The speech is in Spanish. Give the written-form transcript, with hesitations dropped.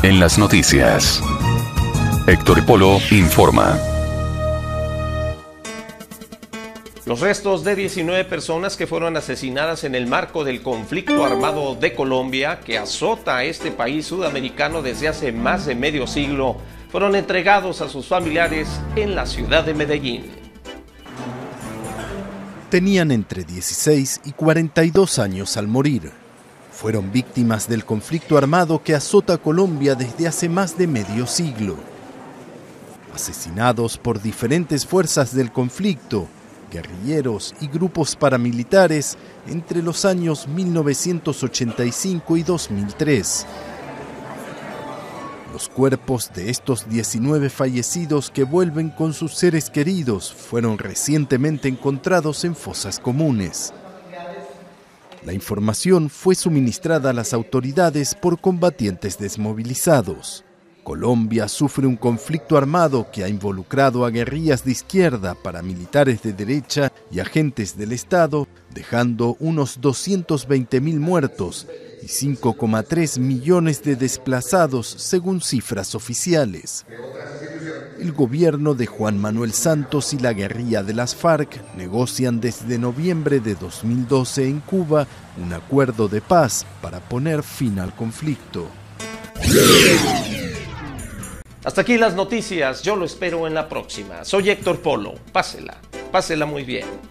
en las noticias. Héctor Polo informa. Los restos de 19 personas que fueron asesinadas en el marco del conflicto armado de Colombia, que azota a este país sudamericano desde hace más de medio siglo, fueron entregados a sus familiares en la ciudad de Medellín. Tenían entre 16 y 42 años al morir. Fueron víctimas del conflicto armado que azota a Colombia desde hace más de medio siglo. Asesinados por diferentes fuerzas del conflicto, guerrilleros y grupos paramilitares entre los años 1985 y 2003. Los cuerpos de estos 19 fallecidos que vuelven con sus seres queridos fueron recientemente encontrados en fosas comunes. La información fue suministrada a las autoridades por combatientes desmovilizados. Colombia sufre un conflicto armado que ha involucrado a guerrillas de izquierda, paramilitares de derecha y agentes del Estado, dejando unos 220.000 muertos y 5,3 millones de desplazados según cifras oficiales. El gobierno de Juan Manuel Santos y la guerrilla de las FARC negocian desde noviembre de 2012 en Cuba un acuerdo de paz para poner fin al conflicto. Hasta aquí las noticias, yo lo espero en la próxima. Soy Héctor Polo, pásela muy bien.